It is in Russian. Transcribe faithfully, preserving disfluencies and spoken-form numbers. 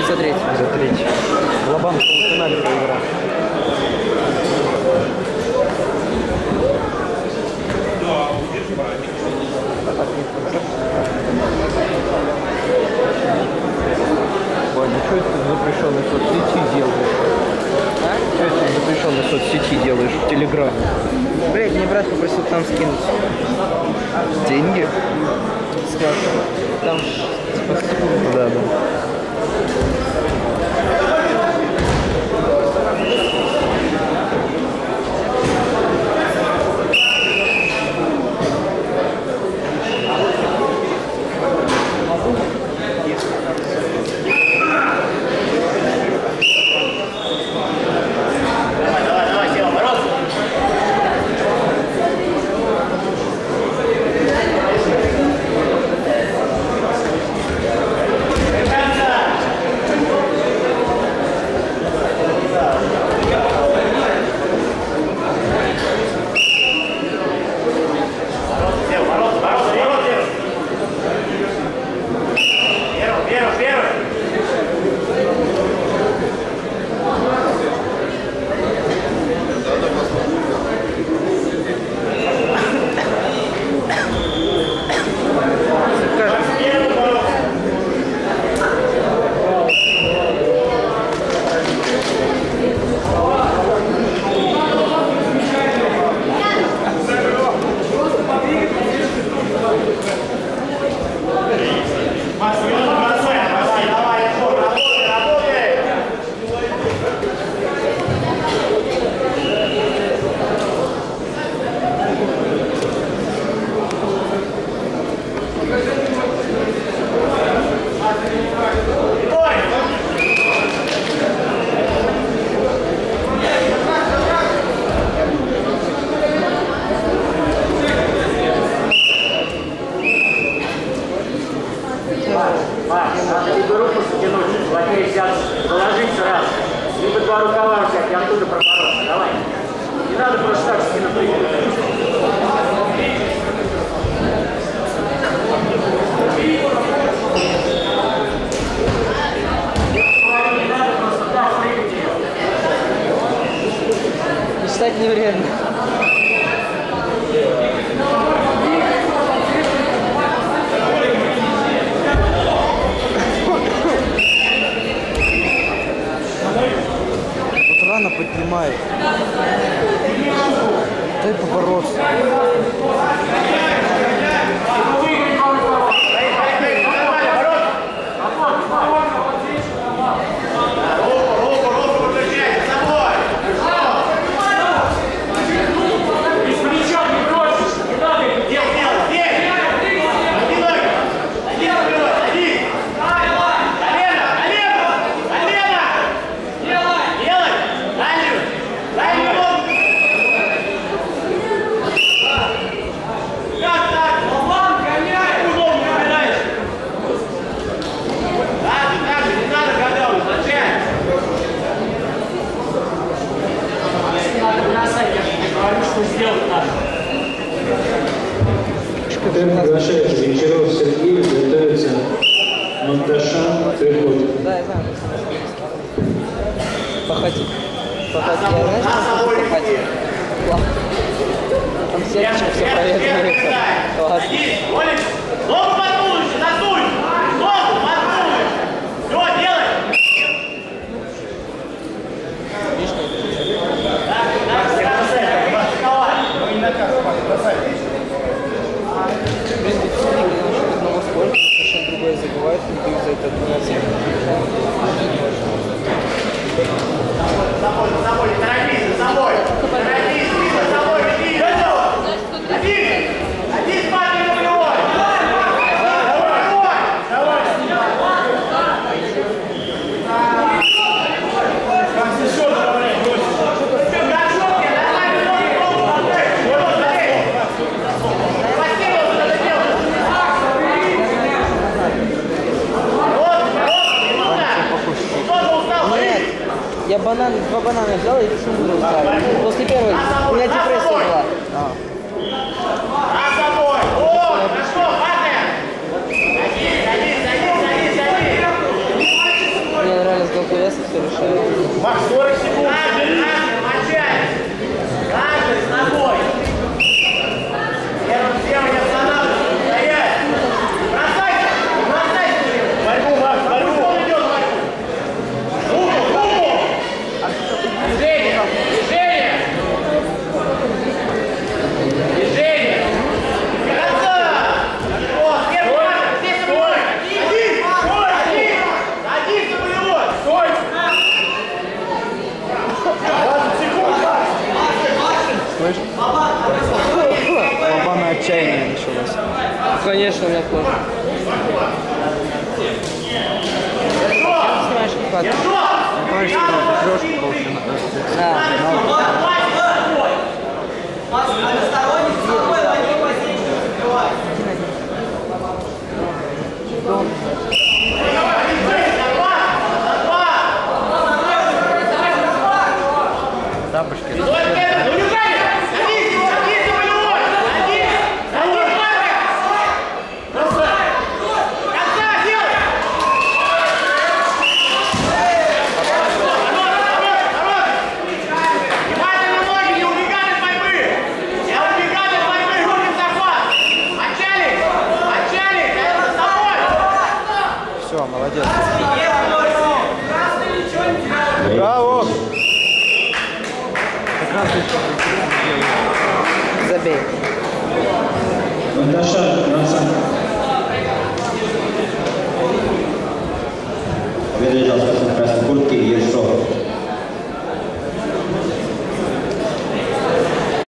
За третий. За третий. Лобан в полуфинале проиграл. Ваня, что это в запрещенной соцсети делаешь? А? Что это в запрещенной соцсети делаешь в Телеграме? Блядь, мне брат попросил там скинуть. Деньги? Сказал, там спасибо. Да, да. Положить раз. Либо два рукава взять, я оттуда пробороться. Давай. Не надо просто так спину прыгать. Не надо просто так прыгать ее. Мечтать не вредно. Рано поднимает. Дай побороться. Приглашается Гончаров Сергей, готовится Монташан, приход. Да, я знаю. Походи. Походи. Я знаешь, как походи? Ладно. Там сердечко все проверяется. Ладно. Ногу подтулуйся, надуй! Ногу подтулуй! Все, делай! Совершенно другое забывает, и за это отменяться. За собой, за собой, не торопись, за собой! Торопись, за собой, иди! Один! Один парень на нулевой! Давай! Как еще добавляй, я банан, два банана взял и решил буду ставить. После первой у меня депрессия была. А. За собой! О, хорошо, падаем! Садись, садись, садись, садись, садись! Мне точно на коже. Знаешь, как это? Товарищ сказал, трешку больше на Да. тапочки. Все, молодец. Браво! Забей. Наташа,